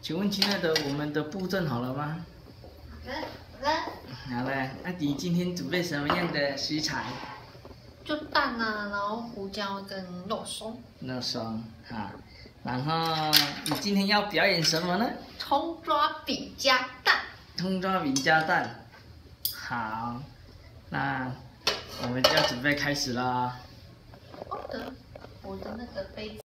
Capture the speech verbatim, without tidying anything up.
请问亲爱的，我们的布阵好了吗？ 好了，好了。 好了，那你今天准备什么样的食材？ 就蛋啊，然后胡椒跟肉松。 肉松啊，然后你今天要表演什么呢？ 葱抓饼加蛋。 葱抓饼加蛋。好，那我们就要准备开始啦。 我的，我的那个杯子。